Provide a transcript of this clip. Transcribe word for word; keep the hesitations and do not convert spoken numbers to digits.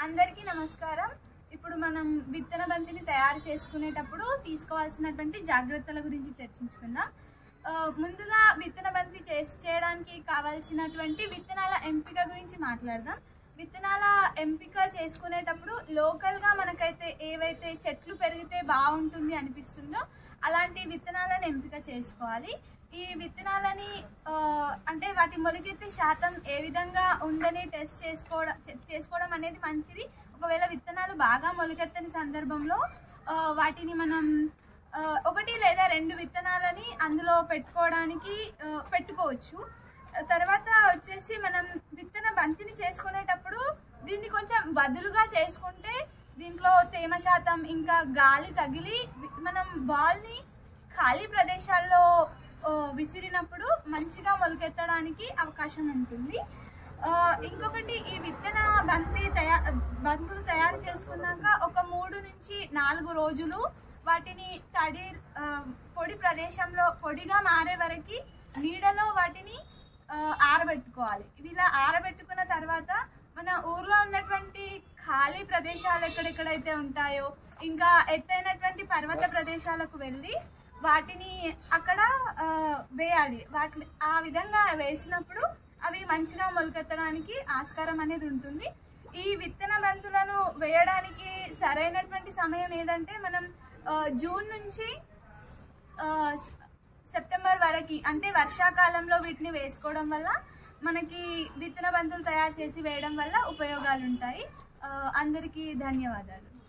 అందరికీ నమస్కారం। ఇప్పుడు మనం విత్తన బంతిని తయారు చేసుకునేటప్పుడు తీసుకోవాల్సినటువంటి జాగ్రత్తల గురించి చర్చించుకుందాం। ముందుగా విత్తన బంతి చేసి చేయడానికి కావాల్సినటువంటి విత్తనాల ఎంపిక గురించి మాట్లాడదాం। విత్తనాల ఎంపిక చేసుకునేటప్పుడు లోకల్ గా మనకైతే ఏవైతే చెట్లు పెరిగితే బాగుంటుంది అనిపిస్తుందో అలాంటి విత్తనాలను ఎంపిక చేసుకోవాలి। ఈ విత్తనాలని అంటే వాటి మొలకెత్తే శాతం ఏ విధంగా ఉందని టెస్ట్ చేసుకోవడం చేసుకోవడం అనేది మంచిది। ఒకవేళ విత్తనాలు బాగా మొలకెత్తని సందర్భంలో వాటిని మనం ఒకటి లేదా రెండు విత్తనాలని అందులో పెట్టుకోవడానికి పెట్టుకోవచ్చు। తర్వాత వచ్చేసి మనం విత్తన బంతిని చేసుకునేటప్పుడు దీన్ని కొంచెం వదులుగా చేసుకుంటే దీంట్లో తేమ శాతం ఇంకా గాలి తగిలి మనం బాల్ని ఖాళీ ప్రదేశాల్లో విసిరినప్పుడు మంచిగా మొలకెత్తడానికి అవకాశం ఉంటుంది। ఇంకొకటి ఈ విత్తన బంతి తయారు బంతులు తయారు చేసుకున్నాక ఒక మూడు నుంచి నాలుగు రోజులు వాటిని తడి పొడి ప్రదేశంలో పొడిగా మారే వరకు నీడలో వాటిని ఆరబెట్టుకోవాలి। ఇలా ఆరబెట్టుకున్న తర్వాత మన ఊర్లో ఉన్నటువంటి ఖాళీ ప్రదేశాలు ఎక్కడెక్కడైతే ఉంటాయో ఇంకా ఎత్తైనటువంటి పర్వత ప్రదేశాలకు వెళ్ళి వాటిని అక్కడ వేయాలి। వాటి ఆ విధంగా వేసినప్పుడు అవి మంచిగా మొలకెత్తడానికి ఆస్కారం అనేది ఉంటుంది। ఈ విత్తన బంతులను వేయడానికి సరైనటువంటి సమయం ఏదంటే మనం జూన్ నుంచి సెప్టెంబర్ వరకు అంటే వర్షాకాలంలో వీటిని వేసుకోవడం వల్ల మనకి విత్తన బంతులు తయారు చేసి వేయడం వల్ల ఉపయోగాలు ఉంటాయి। అందరికీ ధన్యవాదాలు।